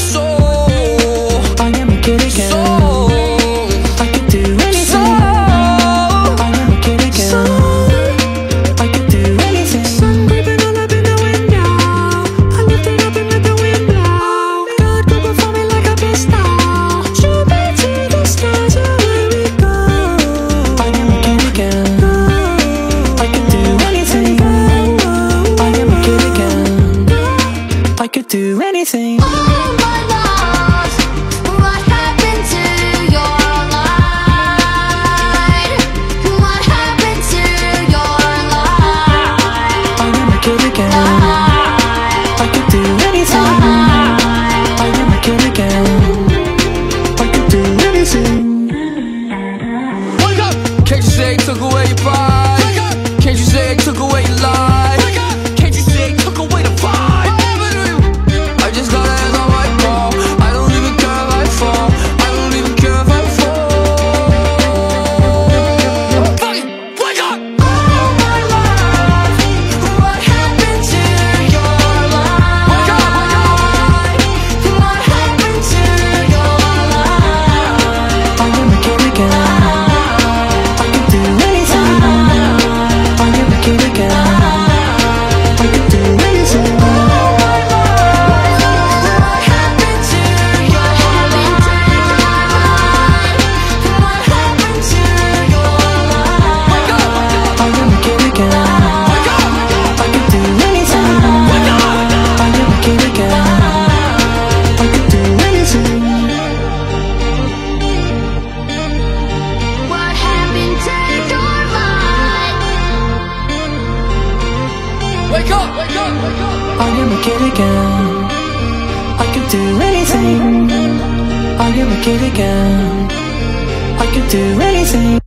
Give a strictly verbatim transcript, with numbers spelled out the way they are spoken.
soul. I am a kid again. Soul. I could do anything. I am a kid again. I could do anything. Sun creeping all up in the window. I lift it up and let the wind blow. God go before me like a pistol. Shoot me to the stars where we go. I am a kid again. I could do anything. I am a kid again. I could do anything. Took away your pride. Can't you say I took away your life? Can't you say I took away the vibe? I just got hands on my ball. I don't even care if I fall. I don't even care if I fall. Fucking wake up! All my life, what happened to your life? Wake up, wake up! What happened to your life? I am a kid again. Wake up, wake up, wake up. I am a kid again. I could do anything. I am a kid again. I could do anything.